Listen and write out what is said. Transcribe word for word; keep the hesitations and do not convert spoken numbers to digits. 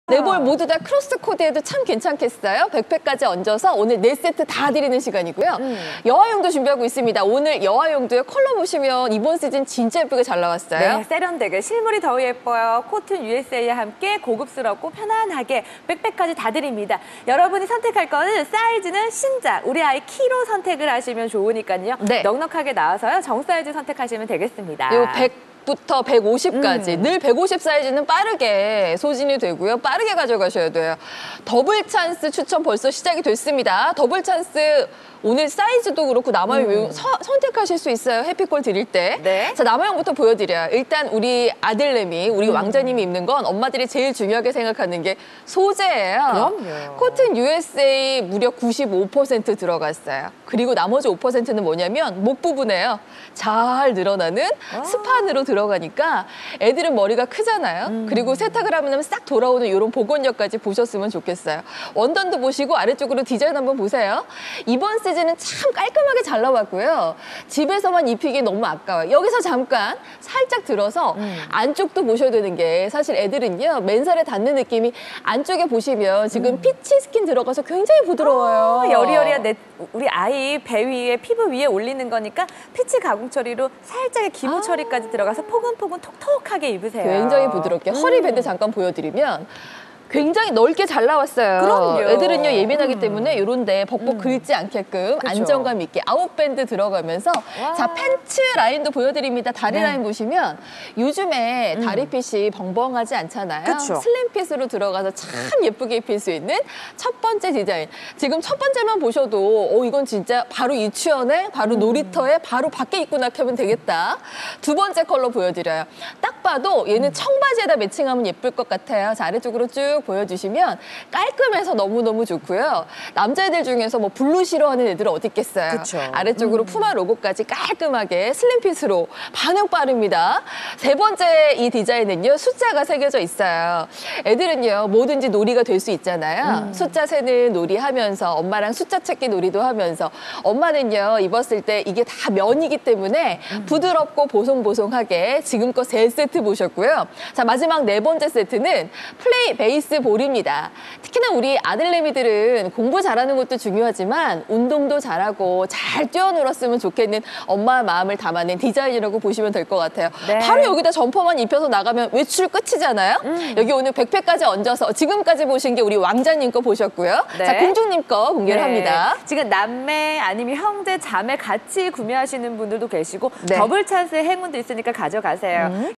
네 벌 모두 다 크로스 코디해도 참 괜찮겠어요? 백팩까지 얹어서 오늘 네 세트 다 드리는 시간이고요. 음. 여아용도 준비하고 있습니다. 오늘 여아용도요. 컬러 보시면 이번 시즌 진짜 예쁘게 잘 나왔어요. 네, 세련되게 실물이 더 예뻐요. 코튼 유에스에이와 함께 고급스럽고 편안하게 백팩까지 다 드립니다. 여러분이 선택할 거는 사이즈는 신작, 우리 아이 키로 선택을 하시면 좋으니까요. 네. 넉넉하게 나와서요. 정 사이즈 선택하시면 되겠습니다. 요 백 부터 백오십까지 음. 늘 백오십 사이즈는 빠르게 소진이 되고요. 빠르게 가져가셔야 돼요. 더블 찬스 추천 벌써 시작이 됐습니다. 더블 찬스 오늘 사이즈도 그렇고 남아용 음. 서, 선택하실 수 있어요. 해피콜 드릴 때. 네. 자, 남아용부터 보여드려요. 일단 우리 아들내미, 우리 음. 왕자님이 입는 건 엄마들이 제일 중요하게 생각하는 게 소재예요. 그럼요. 코튼 유에스에이 무려 구십오 퍼센트 들어갔어요. 그리고 나머지 오 퍼센트는 뭐냐면 목 부분에요. 잘 늘어나는 아. 스판으로 들어가니까 애들은 머리가 크잖아요. 음. 그리고 세탁을 하면 싹 돌아오는 이런 복원력까지 보셨으면 좋겠어요. 원단도 보시고 아래쪽으로 디자인 한번 보세요. 이번 시즌은 참 깔끔하게 잘 나왔고요. 집에서만 입히기 너무 아까워요. 여기서 잠깐 살짝 들어서 음. 안쪽도 보셔야 되는 게 사실 애들은요. 맨살에 닿는 느낌이 안쪽에 보시면 지금 음. 피치 스킨 들어가서 굉장히 부드러워요. 아, 여리여리한 내, 우리 아이 배 위에 피부 위에 올리는 거니까 피치 가공 처리로 살짝의 기모 아. 처리까지 들어가서 포근포근 톡톡하게 입으세요. 굉장히 부드럽게. 음. 허리 밴드 잠깐 보여드리면 굉장히 넓게 잘 나왔어요. 그럼요. 애들은요 예민하기 음. 때문에 이런데 벅벅 음. 긁지 않게끔 그쵸. 안정감 있게 아웃밴드 들어가면서 와. 자 팬츠 라인도 보여드립니다. 다리 네. 라인 보시면 요즘에 음. 다리핏이 벙벙하지 않잖아요. 그쵸. 슬림핏으로 들어가서 참 예쁘게 입힐 수 있는 첫 번째 디자인. 지금 첫 번째만 보셔도 어 이건 진짜 바로 유치원에 바로 음. 놀이터에 바로 밖에 입고 나가면 되겠다. 두 번째 컬러 보여드려요. 딱 봐도 얘는 음. 청바지에다 매칭하면 예쁠 것 같아요. 자 아래쪽으로 쭉 보여주시면 깔끔해서 너무너무 좋고요. 남자애들 중에서 뭐 블루 싫어하는 애들은 어디 있겠어요. 그쵸. 아래쪽으로 음. 푸마 로고까지 깔끔하게 슬림핏으로 반응 빠릅니다. 세 번째 이 디자인은요. 숫자가 새겨져 있어요. 애들은요. 뭐든지 놀이가 될 수 있잖아요. 음. 숫자 세는 놀이 하면서 엄마랑 숫자 찾기 놀이도 하면서 엄마는요. 입었을 때 이게 다 면이기 때문에 음. 부드럽고 보송보송하게 지금껏 세 세트 보셨고요. 자 마지막 네 번째 세트는 플레이 베이스 볼입니다. 특히나 우리 아들내미들은 공부 잘하는 것도 중요하지만 운동도 잘하고 잘 뛰어놀았으면 좋겠는 엄마의 마음을 담아낸 디자인이라고 보시면 될 것 같아요. 네. 바로 여기다 점퍼만 입혀서 나가면 외출 끝이잖아요. 음. 여기 오늘 백팩까지 얹어서 지금까지 보신 게 우리 왕자님 거 보셨고요. 네. 자 공주님 거 공개를 네. 합니다. 지금 남매 아니면 형제, 자매 같이 구매하시는 분들도 계시고 네. 더블 찬스의 행운도 있으니까 가져가세요. 음.